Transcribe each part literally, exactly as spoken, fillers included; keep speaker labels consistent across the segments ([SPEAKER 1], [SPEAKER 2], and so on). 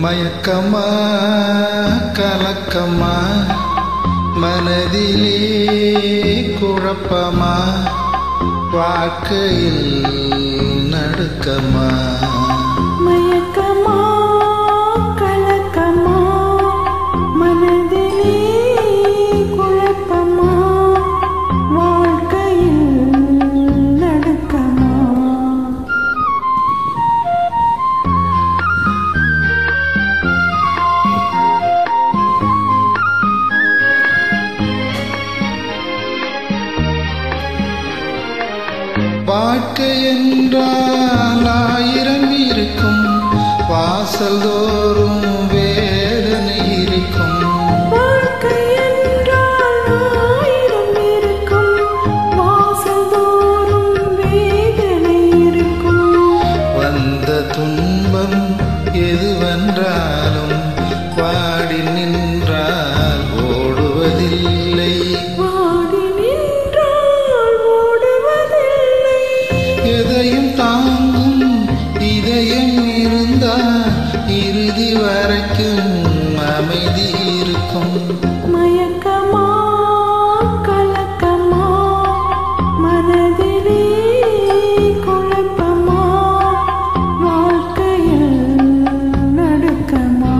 [SPEAKER 1] மயக்கமா கலக்கமா மனதிலே குழப்பமா வாழ்க்கையில் நடுக்கமா
[SPEAKER 2] மயக்கமா கலக்கமா மனதிலே குழப்பமா வாழ்க்கையில் நடுக்கமா
[SPEAKER 1] வாழ்க்கை என்றால் ஆயிரம் இருக்கும் வாசல் தோறும் வேதனை இருக்கும்
[SPEAKER 2] வாழ்க்கை என்றால் ஆயிரம் இருக்கும் வாசல் தோறும் வேதனை இருக்கும்
[SPEAKER 1] வந்த துன்பம் எதுவென்றாலும் வாடி நின்றால் ஓடுவதில்லை எதையும் தாங்கும் இதயம் இருந்தால் இறுதி வரைக்கும் அமைதி இருக்கும்
[SPEAKER 2] மயக்கமா கலக்கமா மனதிலே குழப்பமா வாழ்க்கையில் நடுக்கமா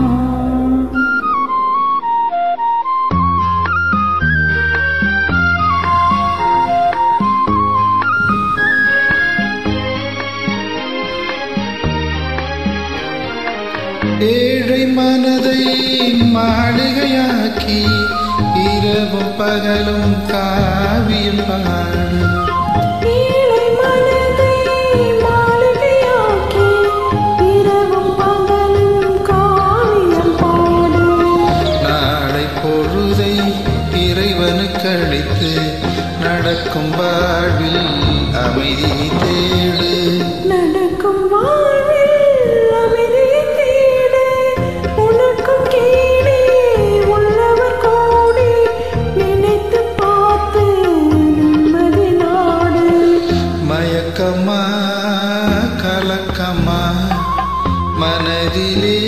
[SPEAKER 1] ஏழை மனதை மாளிகையாக்கி இரவும் பகலும் காவியம் பாடு
[SPEAKER 2] ஏழை மனதை மாளிகையாக்கி இரவும் பகலும் காவியம் பாடு
[SPEAKER 1] நாளை பொழுதை இறைவனுக்கு அளித்து நடக்கும் வாழ்வில் அமைதி தேடு
[SPEAKER 2] நடக்கும் வாழ்வில் அமைதி தேடு உனக்கும் கீழே உள்ளவர் கோடி நினைத்து பார்த்து நிம்மதி நாடு
[SPEAKER 1] மயக்கமா கலக்கமா மனதிலே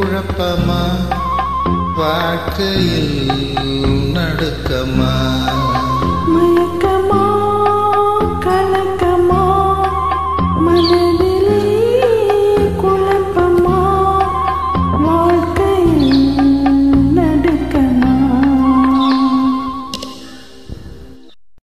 [SPEAKER 1] குழப்பமா வாழ்க்கையில் நடுக்கமா